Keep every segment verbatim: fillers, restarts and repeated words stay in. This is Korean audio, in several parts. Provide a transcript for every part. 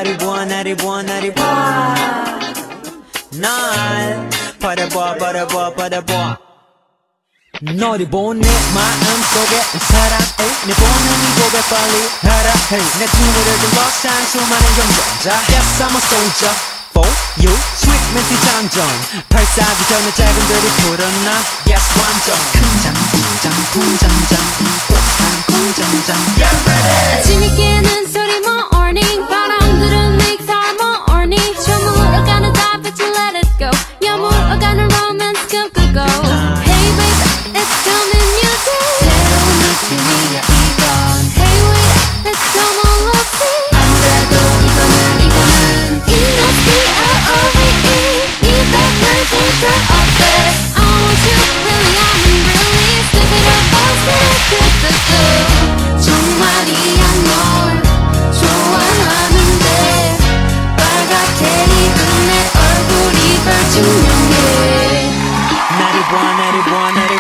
나를 보아 나를 보아 나를 보아 날 바라봐 바라봐 바라봐 너를 본 내 마음속에 사랑해 내 보는 이 고백 빨리 하라 hey. 내 친구를 둘러싼 수많은 경쟁자 Yes I'm a soldier for you sweet 멘트 장전 발사기 전에 작은들이 불었나 Yes 완전 큰장 쿵장 쿵장장 독한 쿵장장 Get ready 아침이 깨는 소리 more warning 바람들은 make our more horny 저물어가는 달빛을 let it go 여물어가는 romance 꿈꾸고 Hey baby let's come in new day 새로운 느낌이야 이건 Hey wait let's come on let's see 아무래도 이거는 이거는 It must be L-O-V-E 이백 퍼센트 of this I want you really I mean really step it up all step good good good 정말이야 널 좋아하는데 빨갛게 익은 내 얼굴이 널 증명해 나를 봐 나를 봐 나를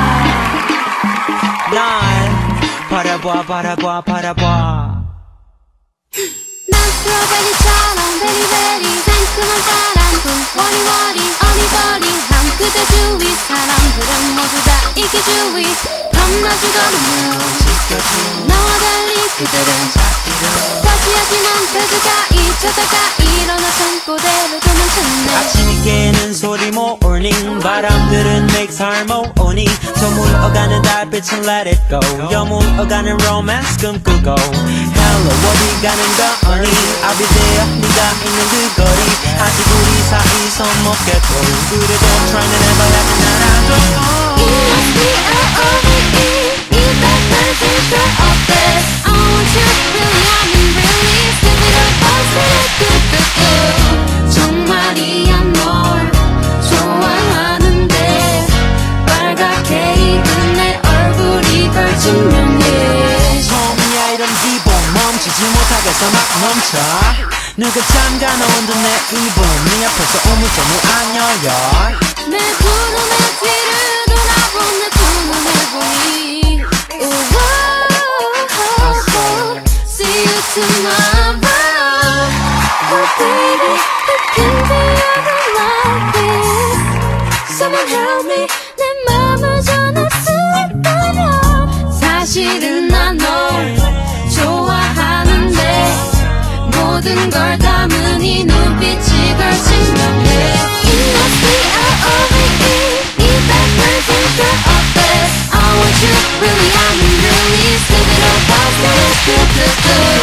봐날 바라봐 바라봐 바라봐 난 스트로베리처럼 베리베리 상큼한 사랑꾼 워리워리 어리버리 한 그대 주위 사람들은 모두 다 이기주의 겁나주거든요 나와 달리 그들은 과시하지만 그들가 잊혀다가 일어나선 그대로 도망쳤네 아침이 깨는 소리 morning 바람들은 make harmony 저물어가는 달빛은 let it go 여물어가는 romance 꿈꾸고 Hello 어디 가는 거니 I'll be there 네가 있는 그 거리 아직 우리 사이 손목겠고 그래도 try to never let me 알아도 It must be L-O-V-E 이백 퍼센트 sure of this I want you really I mean really step it up all step good good good 정말이야 널 좋아하는데 빨갛게 익은 내 얼굴이 널 증명해 처음이야 이런 기분 멈추지 못하겠어 막 멈춰 누가 잠가 놓은 듯 내 입은 네 앞에서 우물쭈물 안 열려 내 구름의 뒤를 돌아본 내 두 눈을 보니 See you tomorrow Oh baby it can be ever like this Someone help me 내 맘을 전할 수 있다면 사실은 난 널 좋아하는데 모든 걸 담은 이 눈빛이 걸 증명해 It must be L-O-V-E 이백 퍼센트 sure of this I want you really I mean really step it up all step good good good